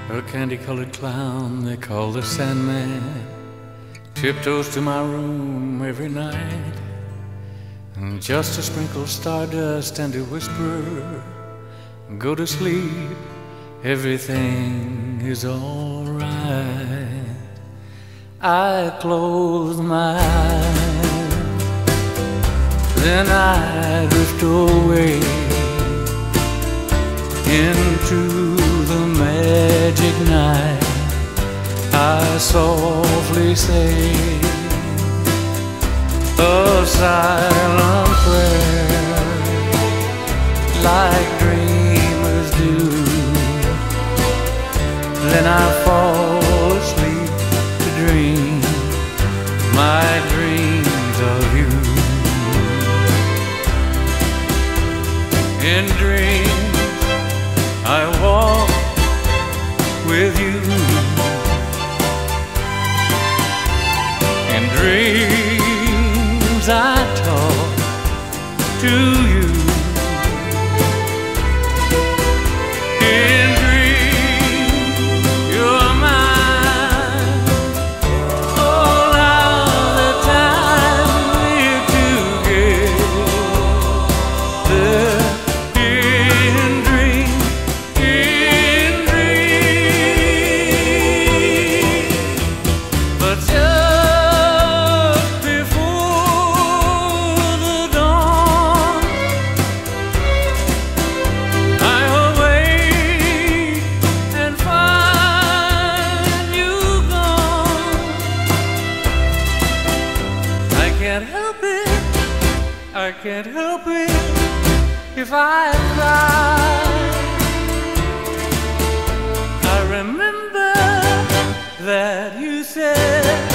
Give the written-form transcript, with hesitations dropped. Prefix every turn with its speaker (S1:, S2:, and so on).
S1: A candy-colored clown they call the Sandman tiptoes to my room every night, and just to sprinkle stardust and to whisper, go to sleep, everything is all right. I close my eyes, then I drift away into the magic night. I softly say a silent prayer, like dreamers do. Then I fall asleep to dream my dreams of you. In dreams I walk with you. In dreams I talk to you. In dreams you're mine. All of the time we're together. In dreams, but just before the dawn, I'll wake and find you gone. I can't help it, I can't help it if I cry. I remember that you said